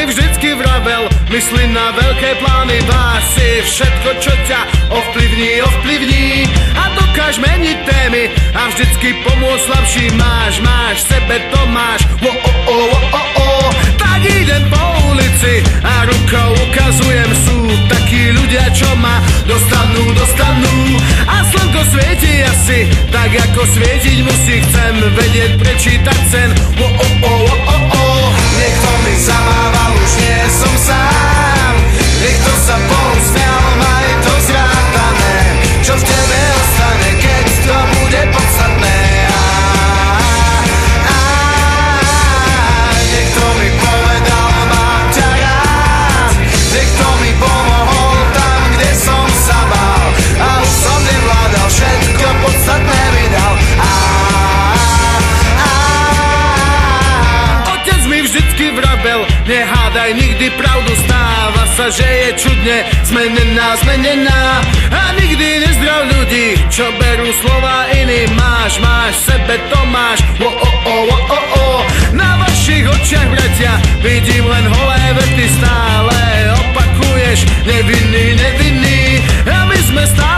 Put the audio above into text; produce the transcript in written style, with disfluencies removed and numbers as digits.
mi vždycky vravel, mysli na veľké plány, váž si všetko, čo ťa ovplyvní, ovplyvní. A dokáž meniť témy a vždycky pomôcť slabší. Máš, v sebe to máš. Tak idem po ulici a rukou ukazujem, sú takí ľudia, čo ma dostanú. A slnko svieti asi tak, ako svietiť musí. Chcem vedieť, prečítať sen. Niekto mi zamával, už nie som sám. Niekto sa pousmial, má je to zrátané. Čo v tebe ostane, keď to bude podstatné? Niekto mi povedal, mám ťa rád. Niekto mi pomohol tam, kde som sa bál. A už som nevládal, všetko podstatné mi dal. Otec mi vždycky vravel, nehádaj nikdy pravdu, stáva sa, že je čudne zmenená. A nikdy nezdrav ľudí, čo berú slova iní. Máš, v sebe to máš. Na vašich očiach, bratia, vidím len holé vrty. Stále opakuješ nevinný. A my sme stále